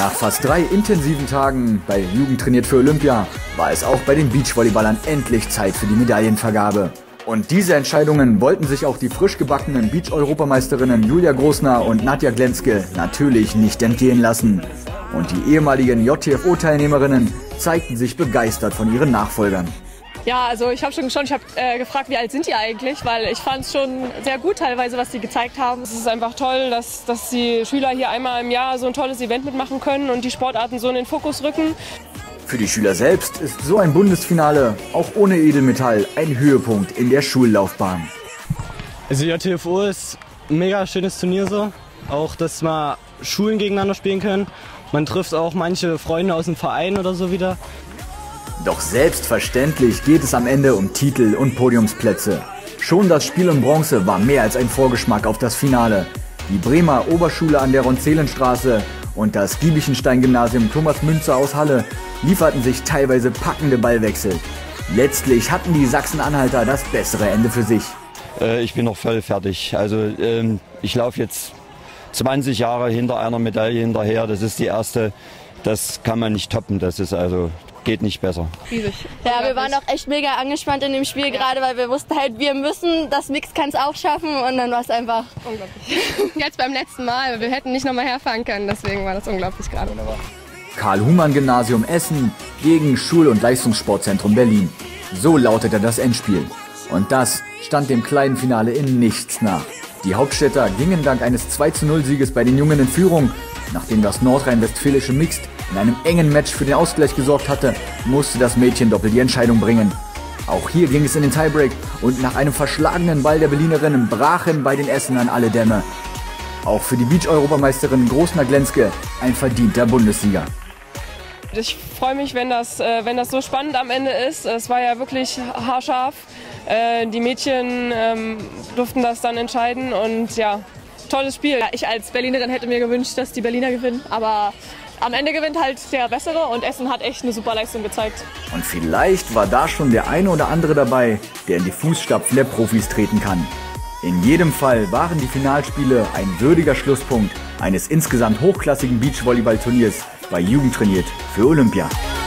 Nach fast 3 intensiven Tagen bei Jugend trainiert für Olympia war es auch bei den Beachvolleyballern endlich Zeit für die Medaillenvergabe. Und diese Entscheidungen wollten sich auch die frisch gebackenen Beach-Europameisterinnen Julia Grosner und Nadja Glenske natürlich nicht entgehen lassen. Und die ehemaligen JTFO-Teilnehmerinnen zeigten sich begeistert von ihren Nachfolgern. Ja, also ich habe schon geschaut, ich habe gefragt, wie alt sind die eigentlich, weil ich fand es schon sehr gut teilweise, was die gezeigt haben. Es ist einfach toll, dass die Schüler hier einmal im Jahr so ein tolles Event mitmachen können und die Sportarten so in den Fokus rücken. Für die Schüler selbst ist so ein Bundesfinale auch ohne Edelmetall ein Höhepunkt in der Schullaufbahn. Also JTFO ist ein mega schönes Turnier so, auch dass mal Schulen gegeneinander spielen können. Man trifft auch manche Freunde aus dem Verein oder so wieder. Doch selbstverständlich geht es am Ende um Titel und Podiumsplätze. Schon das Spiel um Bronze war mehr als ein Vorgeschmack auf das Finale. Die Bremer Oberschule an der Ronzelenstraße und das Giebichenstein-Gymnasium Thomas Münzer aus Halle lieferten sich teilweise packende Ballwechsel. Letztlich hatten die Sachsen-Anhalter das bessere Ende für sich. Ich bin noch voll fertig. Also ich laufe jetzt 20 Jahre hinter einer Medaille hinterher. Das ist die erste. Das kann man nicht toppen. Das ist also geht nicht besser. Riesig. Ja, wir waren auch echt mega angespannt in dem Spiel, gerade weil wir wussten halt, wir müssen, das Mix kann es auch schaffen und dann war es einfach unglaublich. Jetzt beim letzten Mal, wir hätten nicht nochmal herfahren können, deswegen war das unglaublich gerade. Karl-Humann-Gymnasium Essen gegen Schul- und Leistungssportzentrum Berlin. So lautete das Endspiel. Und das stand dem kleinen Finale in nichts nach. Die Hauptstädter gingen dank eines 2:0-Sieges bei den Jungen in Führung. Nachdem das nordrhein-westfälische Mixed in einem engen Match für den Ausgleich gesorgt hatte, musste das Mädchendoppel die Entscheidung bringen. Auch hier ging es in den Tiebreak und nach einem verschlagenen Ball der Berlinerinnen brachen bei den Essenern alle Dämme. Auch für die Beach-Europameisterin Grosner Glenske ein verdienter Bundessieger. Ich freue mich, wenn das so spannend am Ende ist. Es war ja wirklich haarscharf. Die Mädchen durften das dann entscheiden und ja, tolles Spiel. Ich als Berlinerin hätte mir gewünscht, dass die Berliner gewinnen, aber am Ende gewinnt halt der Bessere und Essen hat echt eine super Leistung gezeigt. Und vielleicht war da schon der eine oder andere dabei, der in die Fußstapfen der Profis treten kann. In jedem Fall waren die Finalspiele ein würdiger Schlusspunkt eines insgesamt hochklassigen Beachvolleyball-Turniers bei Jugend trainiert für Olympia.